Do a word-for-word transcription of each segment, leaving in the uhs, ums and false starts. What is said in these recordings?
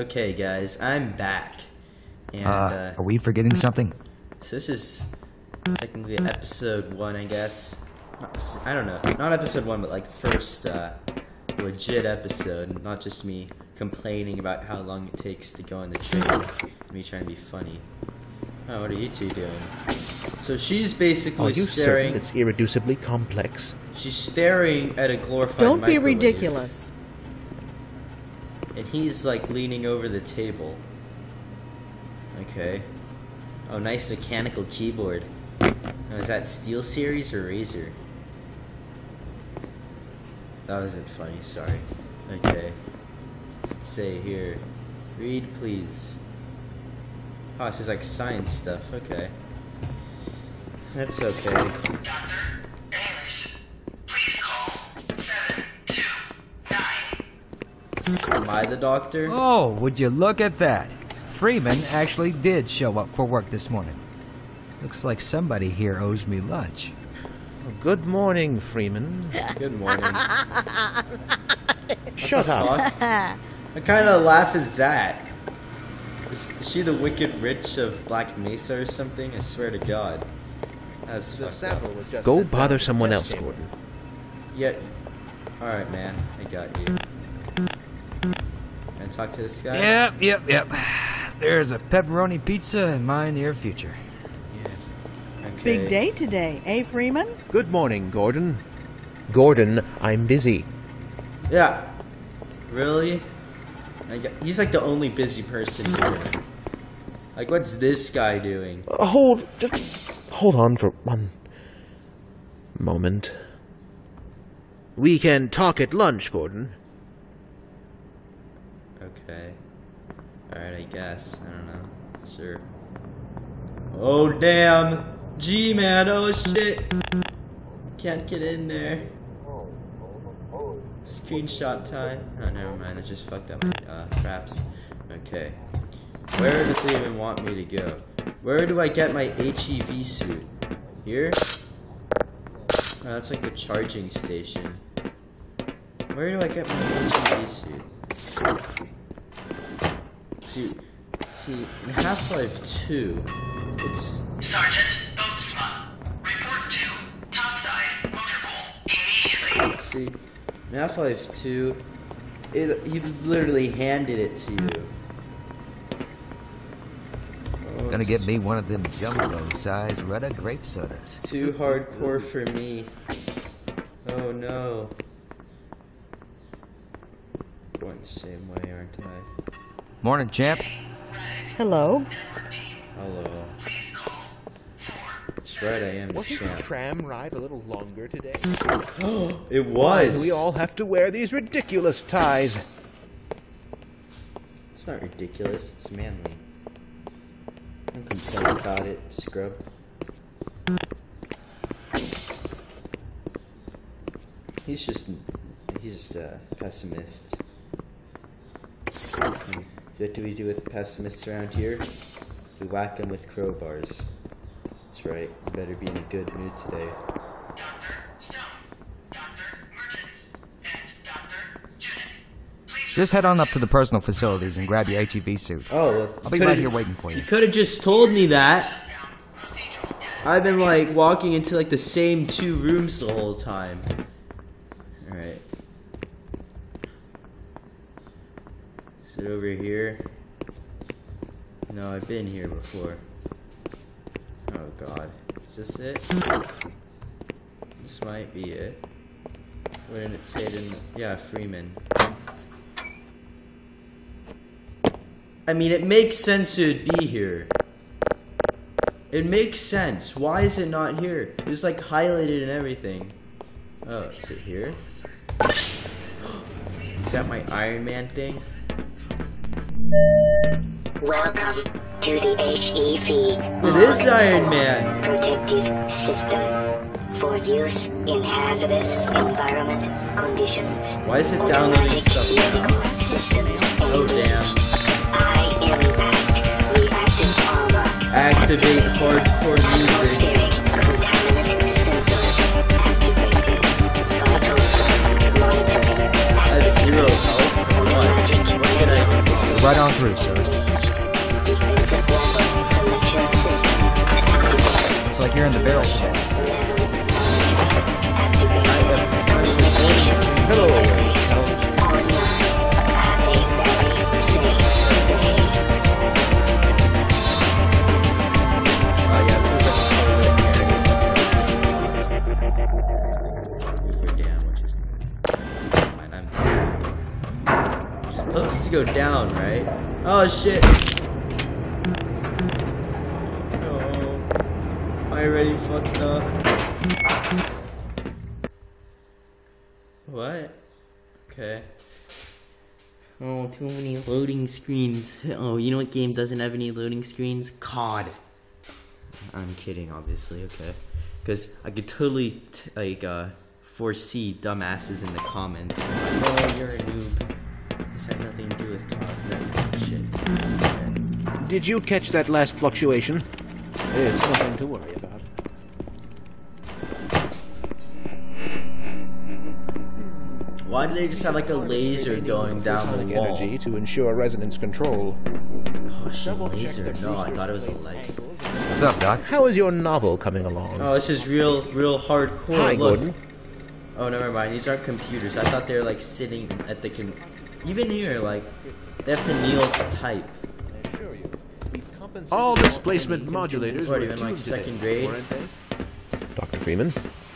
Okay, guys, I'm back. And, Uh, uh, are we forgetting something? so this is technically episode one, I guess. I don't know. Not episode one, but like the first uh, legit episode. Not just me complaining about how long it takes to go on the train. Me trying to be funny. Oh, what are you two doing? So she's basically Are you staring. certain it's irreducibly complex? She's staring at a glorified Don't be microwave. ridiculous. And he's like leaning over the table. Okay. Oh, nice mechanical keyboard. Oh, is that Steel Series or Razer? That wasn't funny, sorry. Okay. What's it say here? Read, please. Oh, this is like science stuff. Okay. That's okay. Doctor Ayers, please call seven two nine. Am I the doctor? Oh, would you look at that? Freeman actually did show up for work this morning. Looks like somebody here owes me lunch. Good morning, Freeman. Good morning. Shut up. What kind of laugh is that? Is, is she the Wicked Witch of Black Mesa or something? I swear to God. That's The fucked up. sample was just Go bother someone else, Gordon. Yeah. Alright, man. I got you. Can I talk to this guy? Yep, yep, yep. There's a pepperoni pizza in my near future. Okay. Big day today, eh, Freeman? Good morning, Gordon. Gordon, I'm busy. Yeah. Really? I got, he's like the only busy person here. Like, what's this guy doing? Uh, hold, just hold on for one moment. We can talk at lunch, Gordon. Okay. Alright, I guess. I don't know. Sure. Oh, damn! G-Man, oh shit! Can't get in there. Screenshot time. Oh, never mind. I just fucked up my uh, craps. Okay. Where does it even want me to go? Where do I get my H E V suit? Here? Oh, that's like the charging station. Where do I get my H E V suit? See, see, in Half-Life two, it's... Sergeant Boatsma, report to topside motor pool immediately. See, in Half-Life two, it, he literally handed it to you. Oh, Gonna it's get me one of them jumbo-sized Rudda grape sodas. too hardcore for me. Oh no. Going the same way, aren't I? Morning, champ. Hello. Hello. That's right, I am the Wasn't the champ. tram ride a little longer today? It Why was! do we all have to wear these ridiculous ties? It's not ridiculous, it's manly. Don't complain about it, scrub. He's just, he's just a pessimist. And what do we do with pessimists around here? We whack them with crowbars. That's right, you better be in a good mood today. Doctor Stone, Doctor Mertens, and Doctor Junik. Please Just head on up to the personal facilities and grab your H E V suit. Oh, well, I'll be coulda- right here waiting for you. You could have just told me that. I've been like walking into like the same two rooms the whole time. Alright. Is it over here? No, I've been here before. Oh god. Is this it? This might be it. Wouldn't it say it in the... Yeah, Freeman. I mean, it makes sense it would be here. It makes sense. Why is it not here? It was like highlighted and everything. Oh, is it here? Is that my Iron Man thing? Welcome to the H E V. It is Iron Man! Protective system for use in hazardous environment conditions. Why is it downloading stuff now? Systems Oh damn. high impact reactive armor. Activate hardcore music. Atmospheric contaminant sensors activated. Vital sign monitoring. I have zero health. What? What can I do? Right on to here in the barrel. Supposed to go down, right? Oh shit! No, I already fucked up. What? Okay. Oh, too many loading screens. Oh, you know what game doesn't have any loading screens? C O D. I'm kidding, obviously. Okay, because I could totally t like uh, foresee dumbasses in the comments. Like, oh, you're a noob. This has nothing to do with C O D. That shit. Okay. Did you catch that last fluctuation? It's nothing to worry about. Why do they just have like a laser going down the wall? Energy to ensure resonance control. Gosh, a laser? No, I thought it was a light. What's up, Doc? How is your novel coming along? Oh, this is real, real hardcore. Hi, Look. Gordon. Oh, never mind. These aren't computers. I thought they were like sitting at the com. Even here, like they have to kneel to type. All displacement modulators What, were even like tuned second today, grade? weren't they? Doctor Freeman.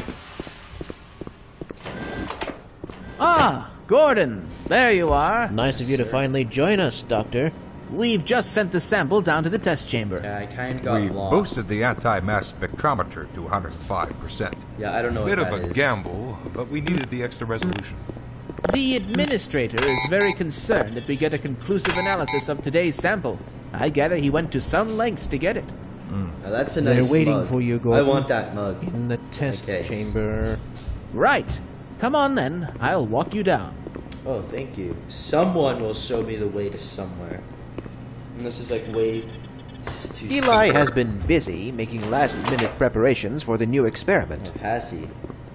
Ah, Gordon, there you are. Nice of you to finally join us, Doctor. We've just sent the sample down to the test chamber. Yeah, I kind of got We lost. boosted the anti-mass spectrometer to one hundred five percent. Yeah, I don't know Bit what of that a is. gamble, but we needed the extra resolution. The administrator is very concerned that we get a conclusive analysis of today's sample. I gather he went to some lengths to get it. Now, that's a They're nice waiting mug. for you, I Gordon. want that mug. In the test Okay. chamber. Right. Come on then, I'll walk you down. Oh, thank you. Someone will show me the way to somewhere. And this is like way too Eli simple. has been busy making last-minute preparations for the new experiment. Oh, has he?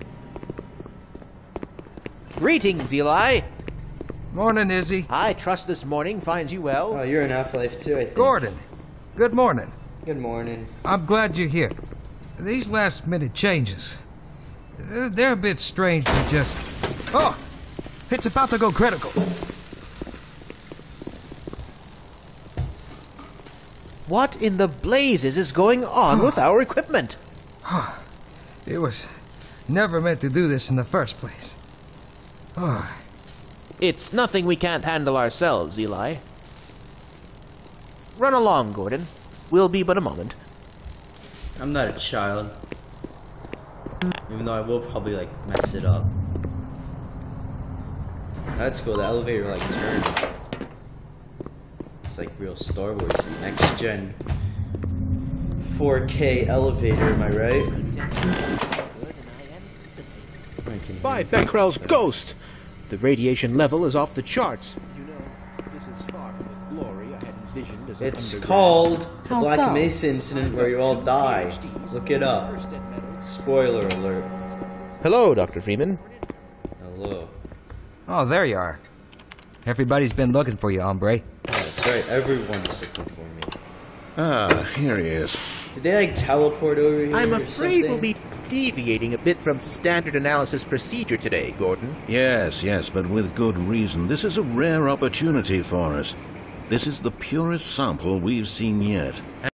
Greetings, Eli. Morning, Izzy. I trust this morning finds you well. Oh, you're in Half-Life too, I think. Gordon, good morning. Good morning. I'm glad you're here. These last-minute changes, they're, they're a bit strange to just... Oh! It's about to go critical. What in the blazes is going on with our equipment? It was never meant to do this in the first place. Oh, It's nothing we can't handle ourselves, Eli. Run along, Gordon. We'll be but a moment. I'm not a child. Even though I will probably like mess it up. That's cool, the elevator like turned. It's like real Star Wars-y. Next gen four K elevator, am I right? I can By hear Becquerel's that. ghost! The radiation level is off the charts. You know, this is far from the glory I had envisioned as an It's underground- called the How Black so? Mesa incident where you all die. Look it up. Spoiler alert. Hello, Doctor Freeman. Hello. oh, there you are. Everybody's been looking for you, hombre. That's right, everyone's looking for me. Ah, here he is. Did they like teleport over here? I'm or afraid we'll something? be deviating a bit from standard analysis procedure today, Gordon. Yes, yes, but with good reason. This is a rare opportunity for us. This is the purest sample we've seen yet.